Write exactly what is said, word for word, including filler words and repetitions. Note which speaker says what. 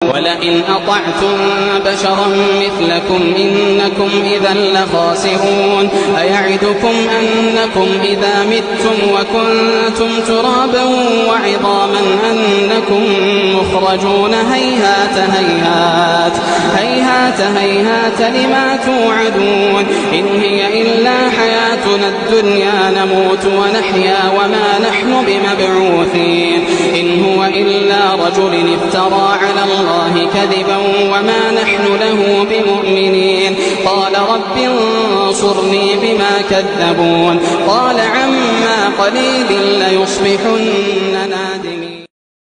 Speaker 1: ولئن أطعتم بشرا مثلكم إنكم إذا لخاسرون أيعدكم أنكم إذا متم وكنتم ترابا وعظاما أنكم مخرجون هيهات هيهات هيهات هيهات لما توعدون إن هي إلا حياتنا الدنيا نموت ونحيا وما نحن بمبعوثين إن هو إلا رجل افترى على الله كذبا وما نحن له بمؤمنين قال رب انصرني بما كذبون قال عما قليل ليصبحن